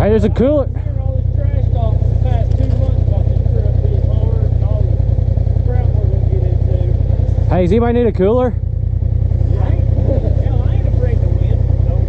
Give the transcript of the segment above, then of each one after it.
Hey, there's a cooler. All this trash talk for the past 2 months about this trip being hard and all the crap we're gonna get into. Hey, does anybody need a cooler? Hell, I ain't afraid to win.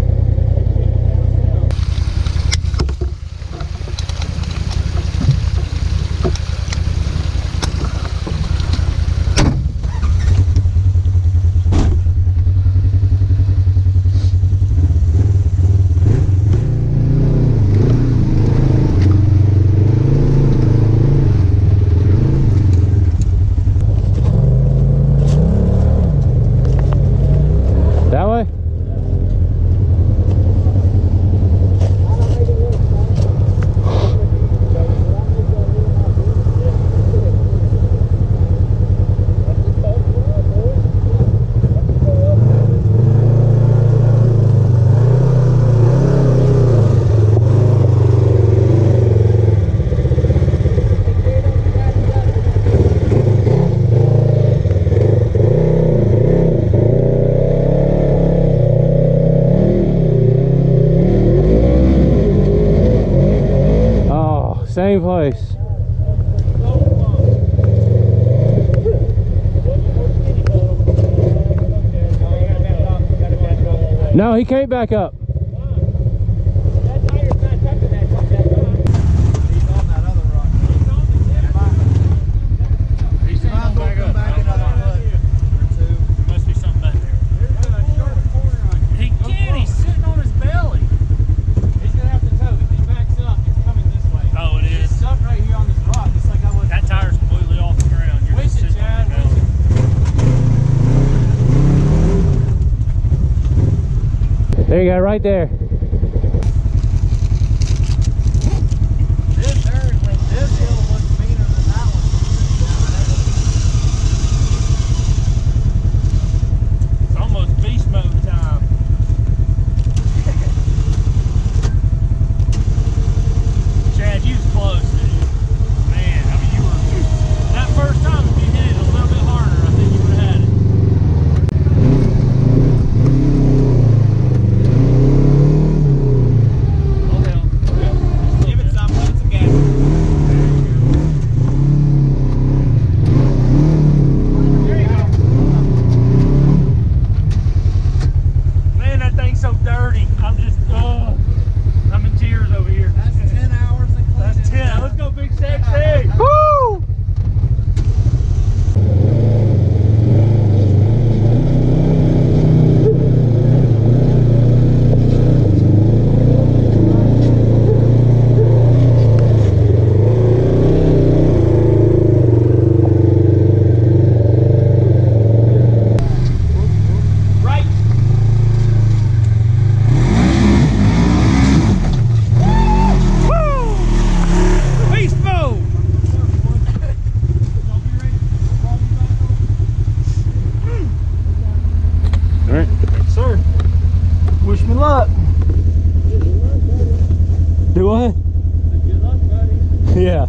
That way? Same place. No, he can't back up. There you go, right there. This hill looks meaner than that one. It's almost beast mode time. Chad, you was close, dude. Man, I mean, you were that first time if you hit it a little bit harder, I think you would have had it. Do what? Good luck, buddy. Yeah.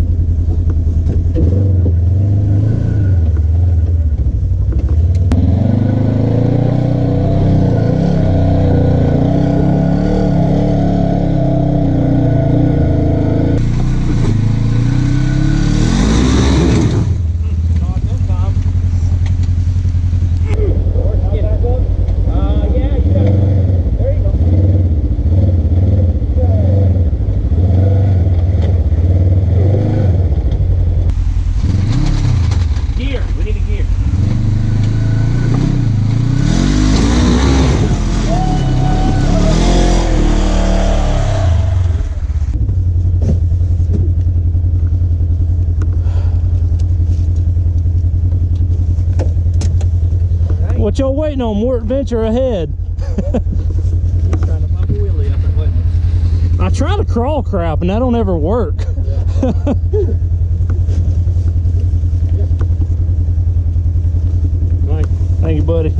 What y'all waiting on? More adventure ahead. He's trying to pop a wheelie up and waiting. I try to crawl crap and that don't ever work. Yeah. Thank you, buddy.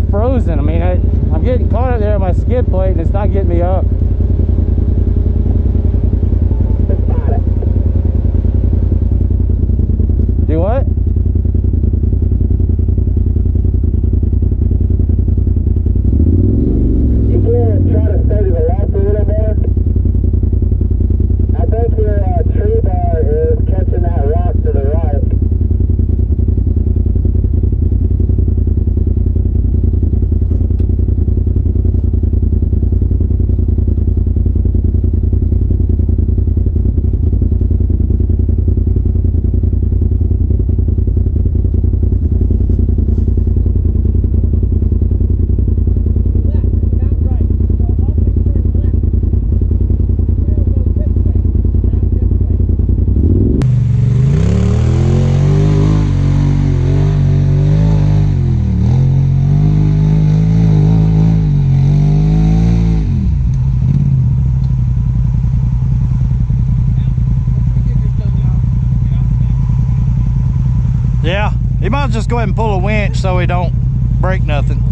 frozen. I mean, I'm getting caught up there on my skid plate and it's not getting me up. Do what? You can try to steady the left a little more. I think your tree bar is catching that rock to the right. Yeah, you might just go ahead and pull a winch so we don't break nothing.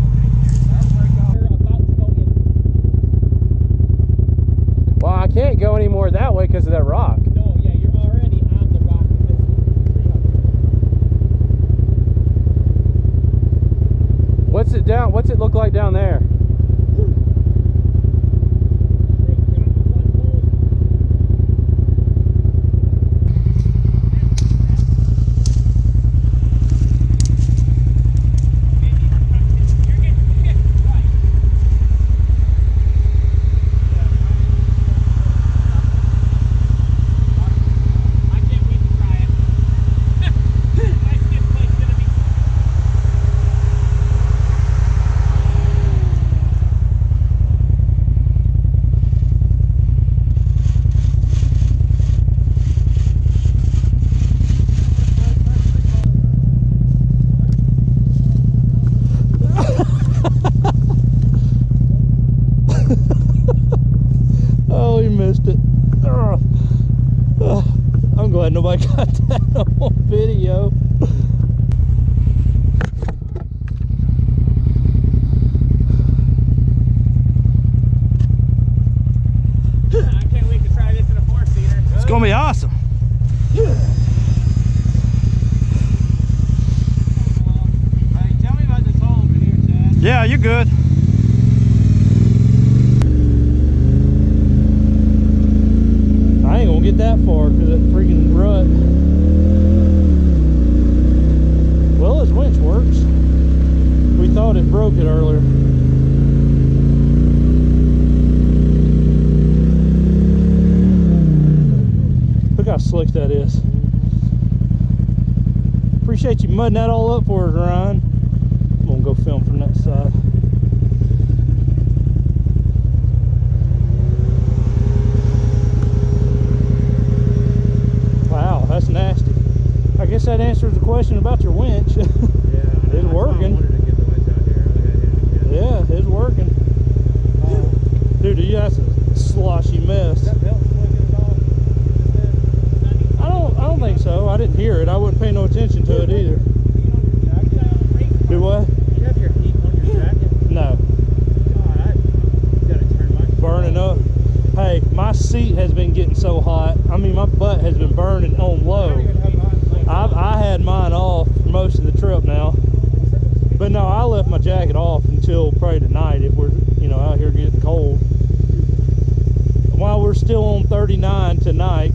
Well, I can't go anymore that way because of that rock. No, yeah, you're already on the rock. What's it down? What's it look like down there? Oh, he missed it. I'm glad nobody got that on video. I can't wait to try this in a four-seater. It's gonna be awesome. Hey, tell me about this hole over here, Chad. Yeah, you're good. I ain't gonna get that far because that freaking rut. Well, his winch works. We thought it broke it earlier. Look how slick that is. Appreciate you mudding that all up for us, Ryan. I'm gonna go film from that side. Wow, that's nasty. I guess that answers the question about your winch. Yeah, it's working. I wanted to get the winch out here. Look at it. Yeah, it's working. Dude, that's a sloshy mess. I don't think so. I didn't hear it. I wouldn't pay no attention to it either. Do what? You have your heat on your jacket? No. Gotta turn my Burning up. Hey, my seat has been getting so hot. I mean, my butt has been burning on low. I had mine off most of the trip now. But no, I left my jacket off until probably tonight if we're, out here getting cold. While we're still on 39 tonight.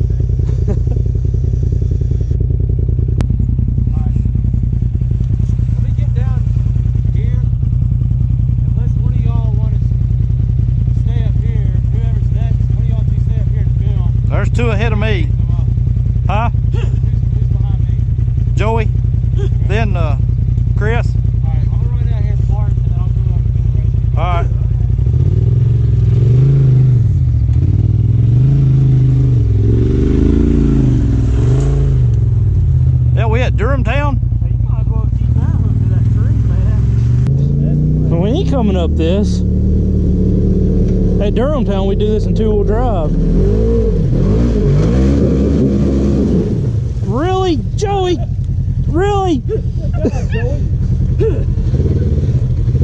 There's two ahead of me. Huh? Who's behind me? Joey, then Chris. Alright, I'm gonna run down here for it, and then I'll go over to the rest. Alright. Yeah, we at Durham Town? Hey, you might as well keep that hooked to that tree, man. We ain't coming up this. At Durham Town, we do this in two-wheel drive. Really, Joey? Really?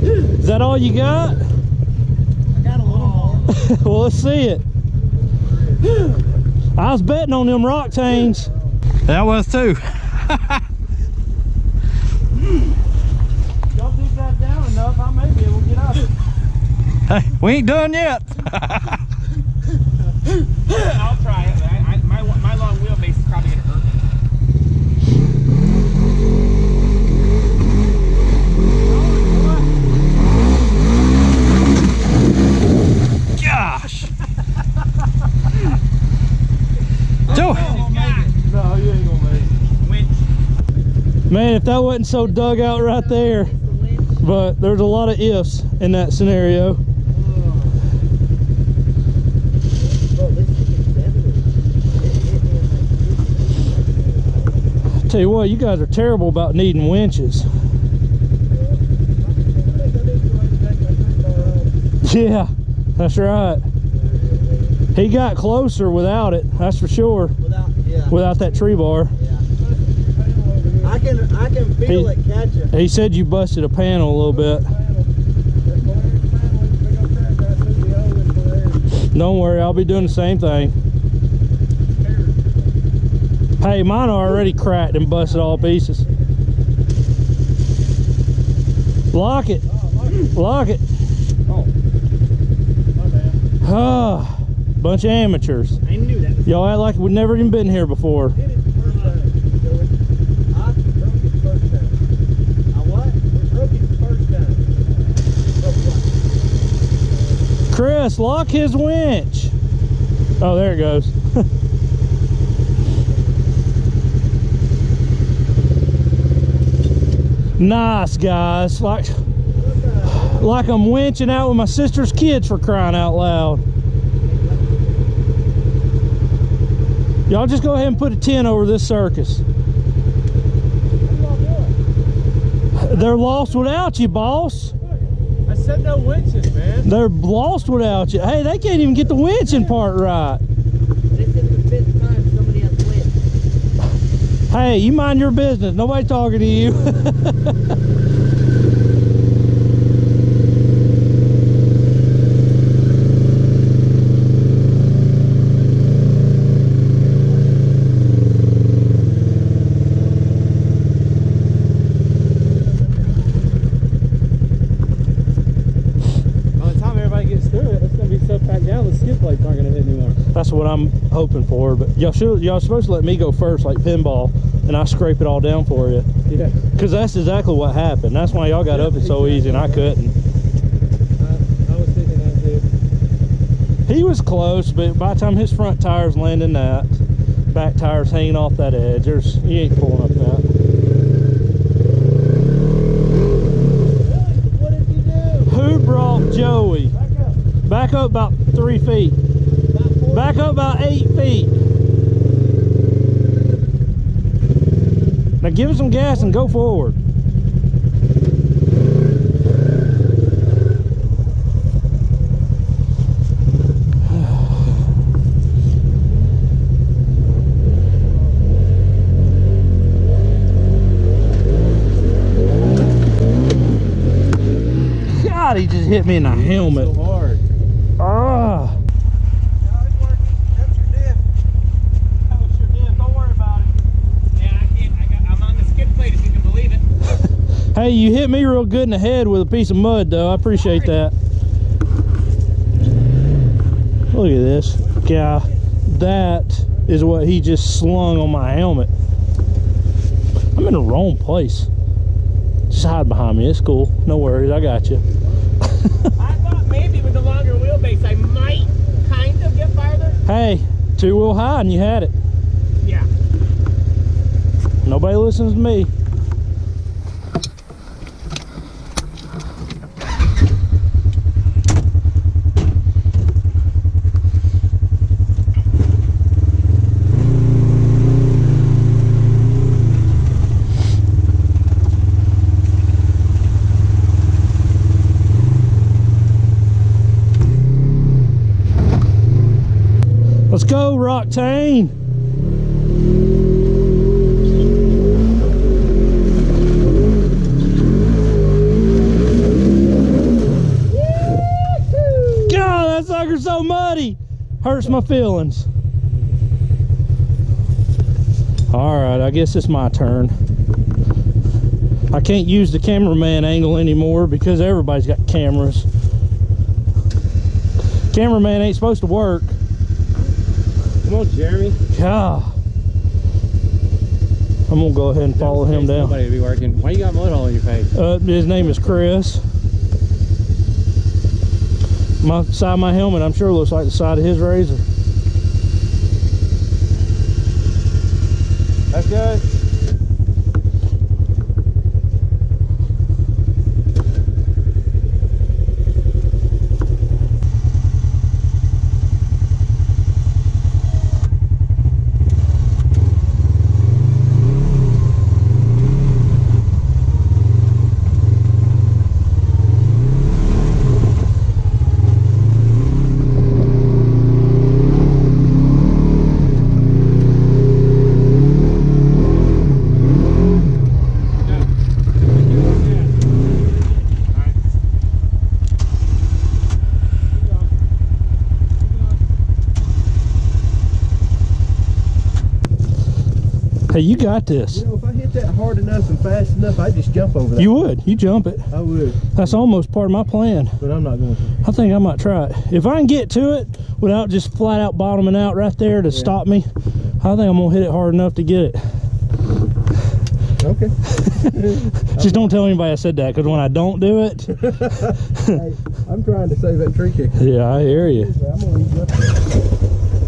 that all you got? I got a little more. Well, let's see it. I was betting on them rock tains. That was too. Y'all dig that down enough, I may be able to get out of it. Hey, we ain't done yet. I'll try it. My long wheelbase is probably gonna hurt. Gosh. Joe. No, you ain't gonna make it. Winch. Man, if that wasn't so dug out right there. But there's a lot of ifs in that scenario. Tell you what, you guys are terrible about needing winches. Yeah, that's right. He got closer without it, that's for sure. Without that tree bar. I can feel it catching. He said you busted a panel a little bit. Don't worry, I'll be doing the same thing. Hey, mine are already cracked and busted all pieces. Lock it. Lock it. Oh. My bad. Ah, bunch of amateurs. I knew that. Y'all act like we've never even been here before. Hit it the first time. I broke it the first time. I what? We broke it the first time. Chris, lock his winch. Oh, there it goes. Nice, guys. Like I'm winching out with my sister's kids, for crying out loud. Y'all just go ahead and put a 10 over this circus. They're lost without you, boss. I said no winches, man. They're lost without you. Hey, they can't even get the winching part right. This is the 5th time somebody has went. Hey, you mind your business. Nobody talking to you. That's what I'm hoping for, but y'all supposed to let me go first, like pinball, and I scrape it all down for you. Yeah. Because that's exactly what happened. That's why y'all got up it so easy and I couldn't. I was thinking that too. He was close, but by the time his front tires landing that, back tires hanging off that edge, he ain't pulling up that. What did you do? Who brought Joey? Back up about 3 feet. Back up about 8 feet. Now give it some gas and go forward. God, he just hit me in the helmet. So hard. Ah. Hey, you hit me real good in the head with a piece of mud, though. I appreciate that. Look at this. Yeah, that is what he just slung on my helmet. I'm in the wrong place. Just hide behind me. It's cool. No worries. I got you. I thought maybe with the longer wheelbase I might kind of get farther. Hey, 2-wheel high and you had it. Yeah. Nobody listens to me. Let's go, Rocktain. Hurts my feelings. All right, I guess it's my turn. I can't use the cameraman angle anymore because everybody's got cameras. Cameraman ain't supposed to work. Come on, Jeremy. God. I'm gonna go ahead and follow him down. Nobody will be working. Why you got mud all in your face? His name is Chris. My side of my helmet, I'm sure looks like the side of his razor. That's good. Hey, you got this. You know, if I hit that hard enough and fast enough, I'd just jump over that. You would. You jump it. I would. That's almost part of my plan. But I'm not going to. I think I might try it. If I can get to it without just flat out bottoming out right there to stop me, I think I'm going to hit it hard enough to get it. Okay. Just don't tell anybody I said that, because when I don't do it... Hey, I'm trying to save that tree kicker. Yeah, I hear you. I'm going to leave you up there.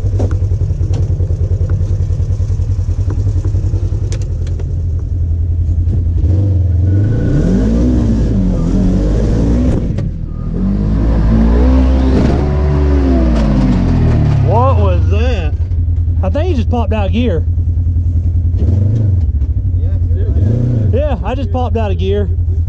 I think he just popped out of gear. Yeah, I just popped out of gear.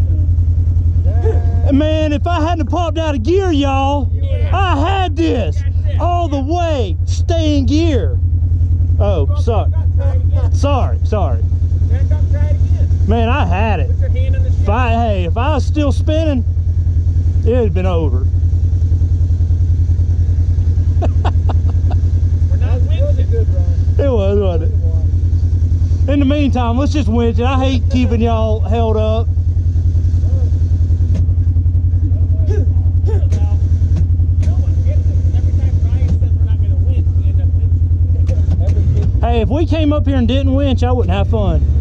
Man, if I hadn't popped out of gear, y'all, I had this all the way. Stay in gear. Oh, sorry. Sorry. Man, I had it. If I was still spinning, it would have been over. It was, wasn't it? In the meantime, let's just winch it. I hate keeping y'all held up. Hey, if we came up here and didn't winch, I wouldn't have fun.